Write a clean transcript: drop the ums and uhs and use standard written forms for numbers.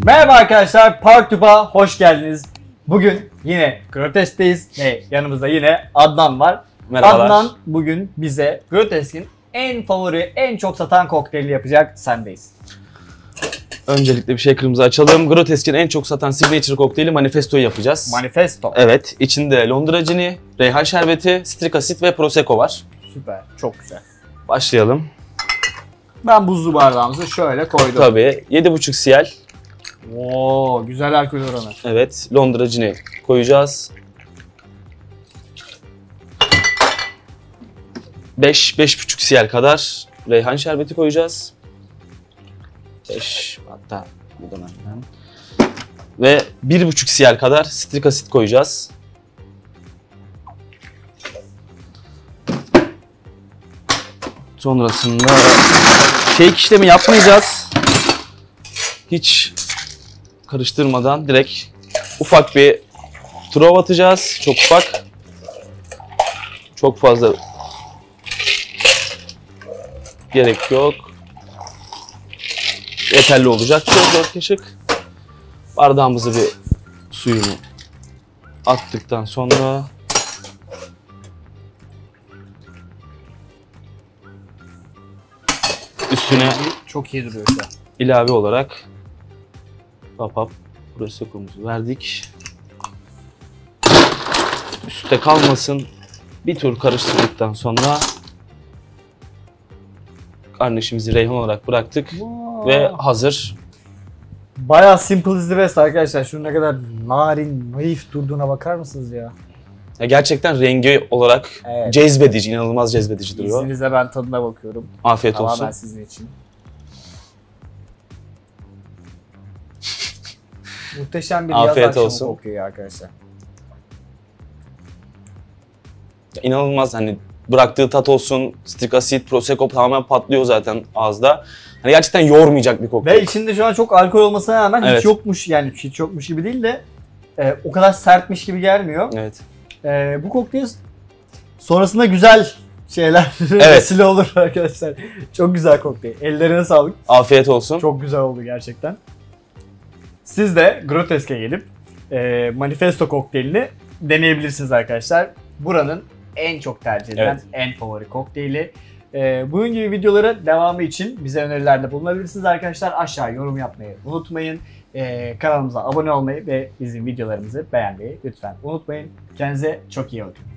Merhaba arkadaşlar, ParkTube'a hoş geldiniz. Bugün yine Grotesk'teyiz ve yanımızda yine Adnan var. Merhabalar. Adnan bugün bize Grotesk'in en favori, en çok satan kokteylini yapacak, sendeyiz. Öncelikle bir şey kırmızı açalım. Grotesk'in en çok satan signature kokteyli Manifesto'yu yapacağız. Manifesto. Evet, içinde Londra cini, reyhan şerbeti, strik asit ve prosecco var. Süper, çok güzel. Başlayalım. Ben buzlu bardağımızı şöyle koydum. Tabii 7,5 cl. Oo, güzel alkol oranı. Evet, Londra cini koyacağız. 5,5 cl kadar reyhan şerbeti koyacağız. 5 hatta bu dönemden. Ve 1,5 cl kadar strik asit koyacağız. Sonrasında shake işlemi yapmayacağız. Hiç karıştırmadan direkt ufak bir throw atacağız. Çok ufak. Çok fazla gerek yok. Yeterli olacaktır 4 kaşık. Bardağımızı bir suyunu attıktan sonra üstüne Çok iyi duruyor şu an. ilave olarak prosecco'muzu verdik. Üstte kalmasın. Bir tur karıştırdıktan sonra garnişimizi reyhan olarak bıraktık ve hazır. Bayağı simple is the best arkadaşlar. Şunun ne kadar narin, naif durduğuna bakar mısınız ya? Ya gerçekten rengi olarak Evet. cezbedici, inanılmaz cezbedici duruyor. İzninizle ben tadına bakıyorum. Afiyet Tamamen olsun. sizin için. Muhteşem bir yaz Afiyet akşamı olsun. kokuyor arkadaşlar. İnanılmaz, hani bıraktığı tat olsun, strik asit, prosecco tamamen patlıyor zaten ağızda. Hani gerçekten yormayacak bir koku. Ve içinde şu an çok alkol olmasına rağmen hiç Evet. yokmuş, yani hiç yokmuş gibi değil de o kadar sertmiş gibi gelmiyor. Evet. Bu kokteyl sonrasında güzel şeyler Evet. vesile olur arkadaşlar. Çok güzel kokteyl. Ellerine sağlık. Afiyet olsun. Çok güzel oldu gerçekten. Siz de Grotesk'e gelip Manifesto kokteylini deneyebilirsiniz arkadaşlar. Buranın en çok tercih edilen, Evet. en favori kokteyli. Bunun gibi videolara devamı için bize önerilerde bulunabilirsiniz arkadaşlar. Aşağı yorum yapmayı unutmayın. Kanalımıza abone olmayı ve bizim videolarımızı beğenmeyi lütfen unutmayın. Kendinize çok iyi bakın.